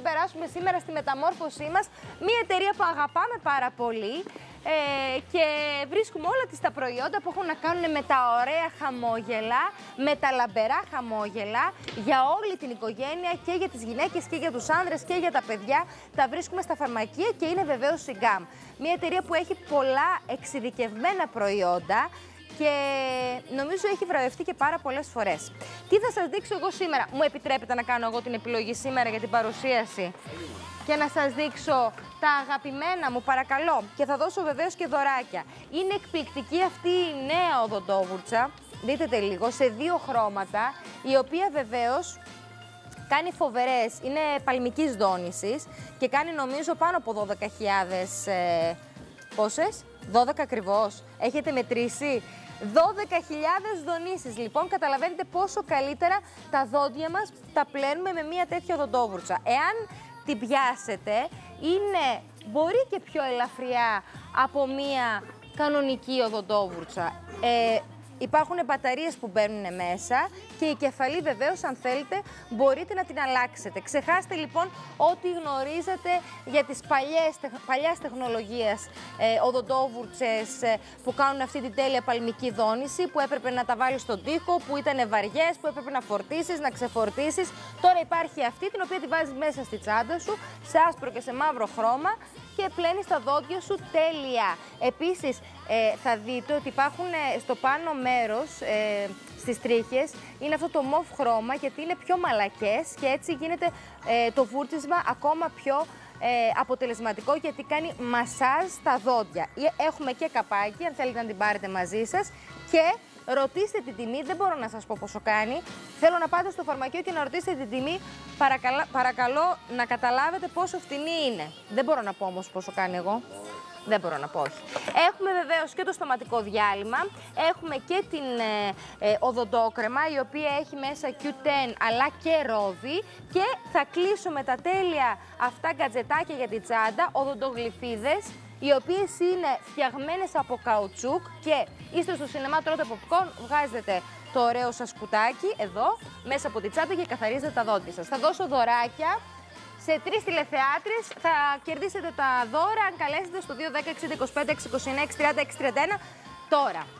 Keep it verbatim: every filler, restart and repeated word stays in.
περάσουμε σήμερα στη μεταμόρφωσή μας. Μια εταιρεία που αγαπάμε πάρα πολύ ε, και βρίσκουμε όλα τις τα προϊόντα που έχουν να κάνουν με τα ωραία χαμόγελα, με τα λαμπερά χαμόγελα για όλη την οικογένεια και για τις γυναίκες και για τους άνδρες και για τα παιδιά. Τα βρίσκουμε στα φαρμακεία και είναι βεβαίως η Γκάμ. Μια εταιρεία που έχει πολλά εξειδικευμένα προϊόντα και νομίζω έχει βραβευτεί και πάρα πολλές φορές. Τι θα σας δείξω εγώ σήμερα? Μου επιτρέπετε να κάνω εγώ την επιλογή σήμερα για την παρουσίαση και να σας δείξω τα αγαπημένα μου, παρακαλώ. Και θα δώσω βεβαίως και δωράκια. Είναι εκπληκτική αυτή η νέα οδοντόβουρτσα, δείτε λίγο, σε δύο χρώματα, η οποία βεβαίως κάνει φοβερές, είναι παλμικής δόνησης και κάνει νομίζω πάνω από δώδεκα χιλιάδες, ε, πόσες? δώδεκα ακριβώς. Έχετε μετρήσει? δώδεκα χιλιάδες δονήσεις. Λοιπόν, καταλαβαίνετε πόσο καλύτερα τα δόντια μας τα πλένουμε με μια τέτοια οδοντόβουρτσα. Εάν την πιάσετε, είναι, μπορεί και πιο ελαφριά από μια κανονική οδοντόβουρτσα. Ε, Υπάρχουν μπαταρίες που μπαίνουν μέσα και η κεφαλή βεβαίως, αν θέλετε, μπορείτε να την αλλάξετε. Ξεχάστε λοιπόν ό,τι γνωρίζετε για τις παλιές, παλιάς τεχνολογίας ε, οδοντόβουρτσες ε, που κάνουν αυτή την τέλεια παλμική δόνηση, που έπρεπε να τα βάλεις στον τοίχο, που ήταν βαριές, που έπρεπε να φορτίσεις, να ξεφορτίσεις. Τώρα υπάρχει αυτή, την οποία τη βάζεις μέσα στη τσάντα σου, σε άσπρο και σε μαύρο χρώμα, και πλένεις τα δόντια σου τέλεια. Επίσης, ε, θα δείτε ότι υπάρχουν ε, στο πάνω μέρος, ε, στις τρίχες, είναι αυτό το μοβ χρώμα, γιατί είναι πιο μαλακές και έτσι γίνεται ε, το βούρτισμα ακόμα πιο ε, αποτελεσματικό, γιατί κάνει μασάζ στα δόντια. Έχουμε και καπάκι, αν θέλετε να την πάρετε μαζί σας, και ρωτήστε την τιμή, δεν μπορώ να σας πω πόσο κάνει. Θέλω να πάτε στο φαρμακείο και να ρωτήσετε την τιμή. Παρακαλώ, παρακαλώ να καταλάβετε πόσο φτηνή είναι. Δεν μπορώ να πω όμως πόσο κάνει εγώ. Δεν μπορώ να πω, όχι. Έχουμε βεβαίως και το στοματικό διάλειμμα. Έχουμε και την ε, ε, οδοντόκρεμα, η οποία έχει μέσα κιου τεν αλλά και ρόδι. Και θα κλείσω με τα τέλεια αυτά γκατζετάκια για την τσάντα, οδοντογλυφίδες, οι οποίες είναι φτιαγμένες από καουτσούκ και είστε στο σινεμά, τρώτε popcorn, βγάζετε το ωραίο σας κουτάκι εδώ, μέσα από τη τσάντα και καθαρίζετε τα δόντια σας. Θα δώσω δωράκια σε τρεις τηλεθεάτρες, θα κερδίσετε τα δώρα αν καλέσετε στο δύο δέκα εξήντα είκοσι πέντε έξι είκοσι εννέα έξι τριάντα έξι τριάντα ένα τώρα.